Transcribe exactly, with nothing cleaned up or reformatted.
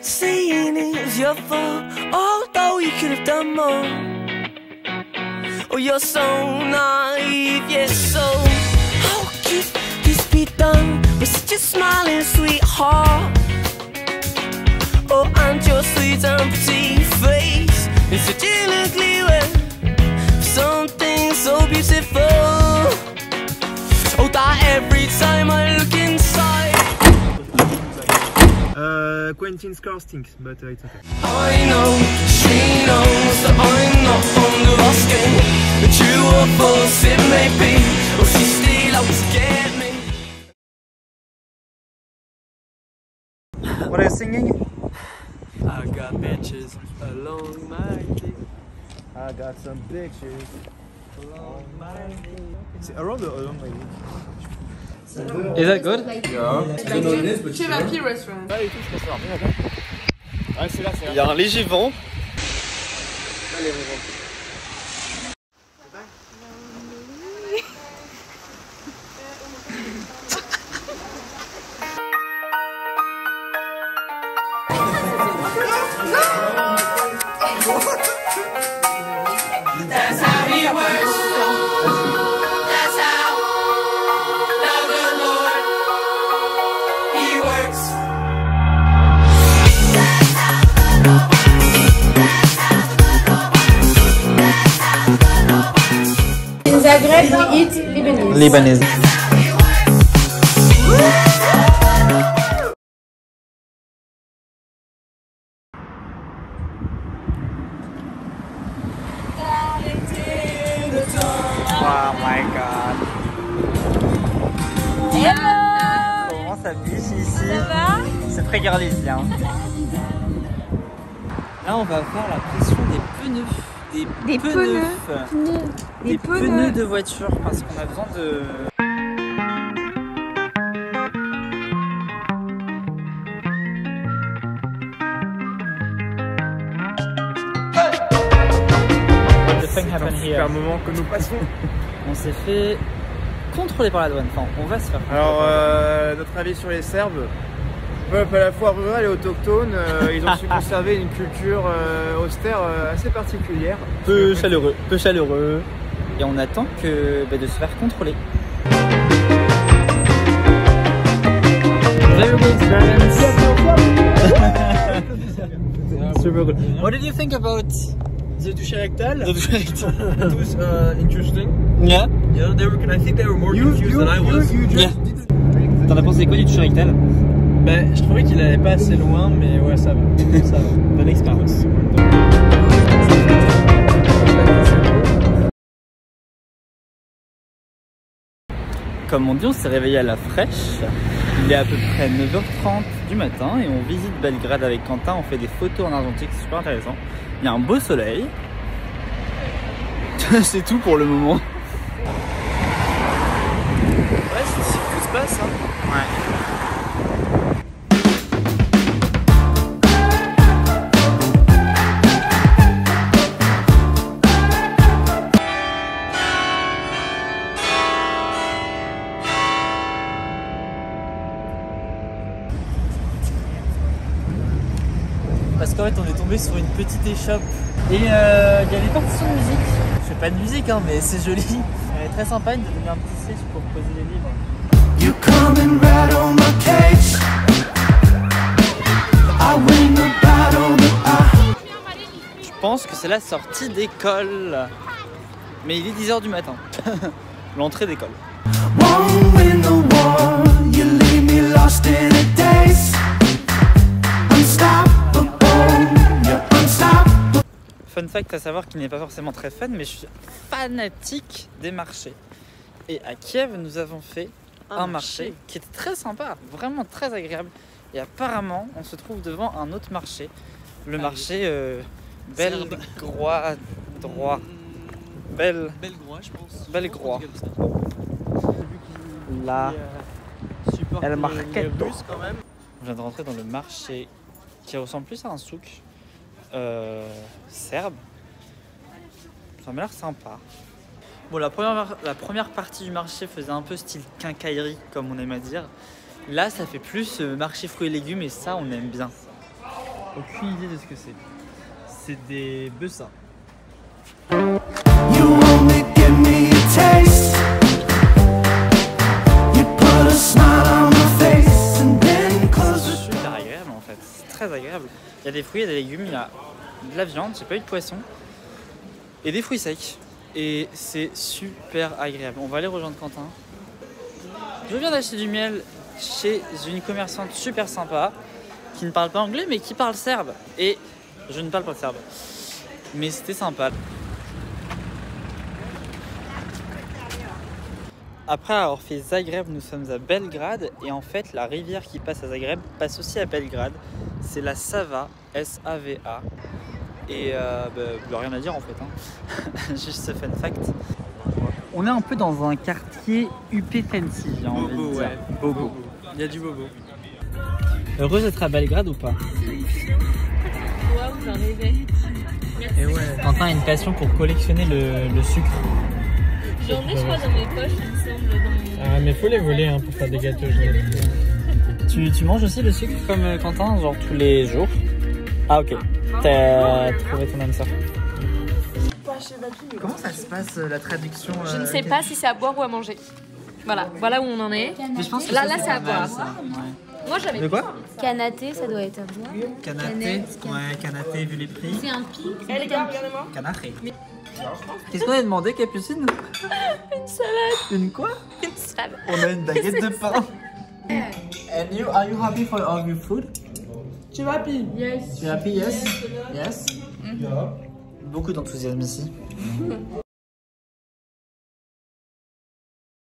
saying it was your fault, although you could have done more. Oh, you're so naive, yes, so how could this be done with such a smiling sweetheart? Oh, and your sweet and pretty face in such an ugly way, something so beautiful. Oh, that every time I look inside, uh, Quentin's car stinks, but uh, it's okay. I know she knows that I'm not fond of asking, but true or false it may be, or she still out to get me. What are you singing? I got bitches along my dick. I got some bitches Along my dick. C'est around or along my dick? Is that good? Chevapi restaurant. Il y a un léger vent. That's how he works. That's how the good Lord he works. In Zagreb, we eat Lebanese. Lebanese. Oh my god. Hello. Comment ça biche ici? Ça va? C'est très girly ici. Hein. Là on va faire la pression des pneus. Des, Des pneus. pneus. Pneus. Des, Des pneus. pneus. de voiture parce qu'on a besoin de... What the fuck happened C'est here? un moment que nous passons. On s'est fait contrôler par la douane. Enfin, on va se faire contrôler. Alors, euh, notre avis sur les Serbes, peuple à la fois rural et autochtone, euh, ils ont su conserver une culture euh, austère euh, assez particulière. Peu chaleureux, peu chaleureux. Et on attend que bah, de se faire contrôler. Very good experience. Super good. What did you think about The douche rectal. the direct? It was uh, interesting. Yeah. Yeah, they were. I think they were more confused than I was. Yeah. T'en as pensé quoi du toucher rectal? Ben, je trouvais qu'il allait pas assez loin, mais ouais, ça va. Ça va. Bonne expérience. Comme on dit, on s'est réveillé à la fraîche. Il est à peu près neuf heures trente du matin et on visite Belgrade avec Quentin. On fait des photos en argentique, c'est super intéressant. Il y a un beau soleil. C'est tout pour le moment. Ouais, c'est ici que tout se passe. Hein. Ouais. Parce qu'en fait on est tombé sur une petite échoppe et euh, il y a des partitions de musique. Je fais pas de musique hein, mais c'est joli. Elle est très sympa, il nous a donné un petit siège pour poser les livres. You come and rattle my cage. I win the battle that I... Je pense que c'est la sortie d'école. Mais il est dix heures du matin. L'entrée d'école. Won't win the war. You leave me lost in a daze. Unstoppable. You're unstoppable. Fun fact à savoir qu'il n'est pas forcément très fun, mais je suis fanatique des marchés. Et à Kiev, nous avons fait un, un marché. marché qui était très sympa, vraiment très agréable. Et apparemment, on se trouve devant un autre marché, le ah, marché euh, belgrois droit. Bel... Belgrois, je pense. Belgrois. Là, elle marquait quand même. On vient de rentrer dans le marché qui ressemble plus à un souk euh, serbe. Ça m'a l'air sympa. Bon, la première, la première partie du marché faisait un peu style quincaillerie, comme on aime à dire. Là, ça fait plus euh, marché fruits et légumes, et ça, on aime bien. aucune idée de ce que c'est. C'est des beussas. You only give me a taste. You put a smile on my face and then close the C'est super agréable en fait, c'est très agréable. Il y a des fruits et des légumes, il y a de la viande, j'ai pas eu de poisson, et des fruits secs. Et c'est super agréable. On va aller rejoindre Quentin. Je viens d'acheter du miel chez une commerçante super sympa qui ne parle pas anglais mais qui parle serbe. Et je ne parle pas serbe. Mais c'était sympa. Après avoir fait Zagreb, nous sommes à Belgrade. Et en fait, la rivière qui passe à Zagreb passe aussi à Belgrade. C'est la Sava, S A V A. Et euh, bah, rien à dire en fait, hein. Juste ce fun fact. On est un peu dans un quartier huppé fancy, j'ai envie de dire. Ouais. Bobo. Il y a du bobo. Heureuse d'être à Belgrade ou pas? Waouh, j'en rêvais. Et ouais. Quentin a une passion pour collectionner le, le sucre. J'en ai, je crois, dans mes poches, il me semble. Dans mon... Ah, mais faut les voler hein, pour faire des gâteaux. Tu, tu manges aussi le sucre comme euh, Quentin, genre tous les jours? Ah ok, t'as trouvé ton âme sœur. Comment ça se passe euh, la traduction? Je ne sais pas si c'est à boire ou à manger. Voilà, voilà où on en est. Mais je pense que Là, ça, là, c'est à pas mal, boire. ça. Ouais. Moi, j'avais. De quoi? Canaté, ça doit être à boire. Canaté. Canette, Ouais, canaté vu les prix. C'est un pic. Eh les gars, regardez-moi. Canaté. Qu'est-ce qu'on a demandé, Capucine? Une salade. Une quoi? Une salade. On a une baguette de pain. And you, are you happy for all your food? Tu vas happy? Yes. Tu es happy? Yes. Yes. Beaucoup d'enthousiasme ici.